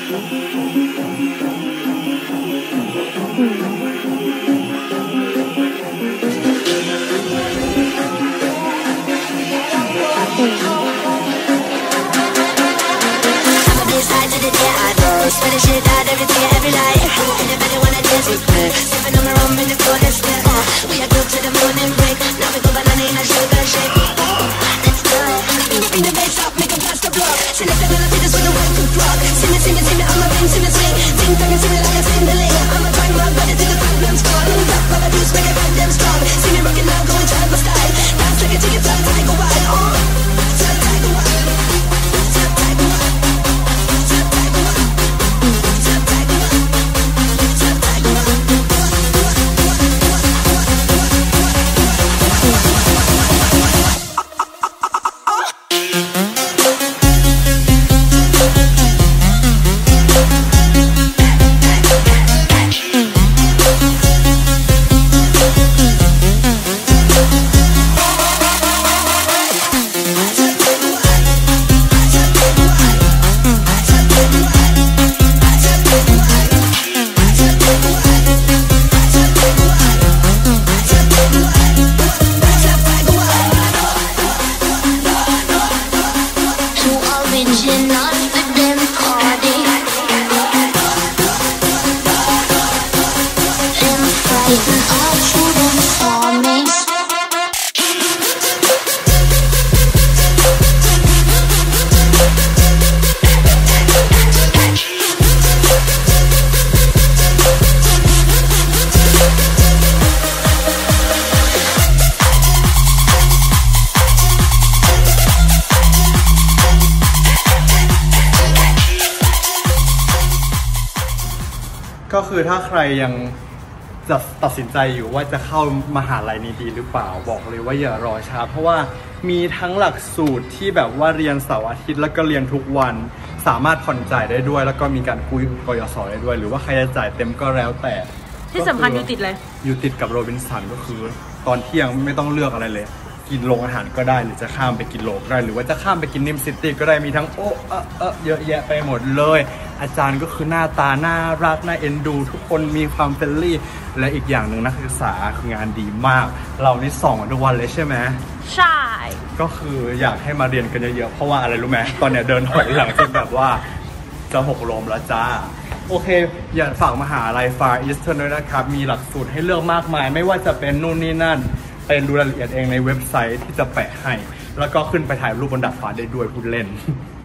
ก็คือถ้าใครยังจะตัดสินใจอยู่ว่าจะเข้ามหาลัยนี้ดีหรือเปล่าบอกเลยว่าอย่ารอช้าเพราะว่ามีทั้งหลักสูตรที่แบบว่าเรียนเสาร์อาทิตย์แล้วก็เรียนทุกวันสามารถผ่อนจ่ายได้ด้วยแล้วก็มีการกู้กยศได้ด้วยหรือว่าใครจะจ่ายเต็มก็แล้วแต่ที่สำคัญอยู่ติดเลยอยู่ติดกับโรบินสันก็คือตอนเที่ยงไม่ต้องเลือกอะไรเลยกินโรงอาหารก็ได้หรือจะข้ามไปกินโลก็ได้หรือว่าจะข้ามไปกินนิมซิตี้ก็ได้มีทั้งเยอะแยะไปหมดเลยอาจารย์ก็คือหน้าตาน่ารักน่าเอ็นดูทุกคนมีความเฟรนลี่และอีกอย่างหนึ่งนักศึกษาคืองานดีมากเรานี่ส่องทุกวันเลยใช่ไหมใช่ก็คืออยากให้มาเรียนกันเยอะๆเพราะว่าอะไรรู้ไหมตอนเนี้ยเดินถอยหลังจนแบบว่าจะหกล้มแล้วจ้าโอเคอย่าฝากมหาลัย Far Eastern ด้วยนะครับมีหลักสูตรให้เลือกมากมายไม่ว่าจะเป็นนู่นนี่นั่นเป็นดูรายละเอียดเองในเว็บไซต์ที่จะแปะให้แล้วก็ขึ้นไปถ่ายรูปบนดาดฟ้าได้ด้วยพูดเล่น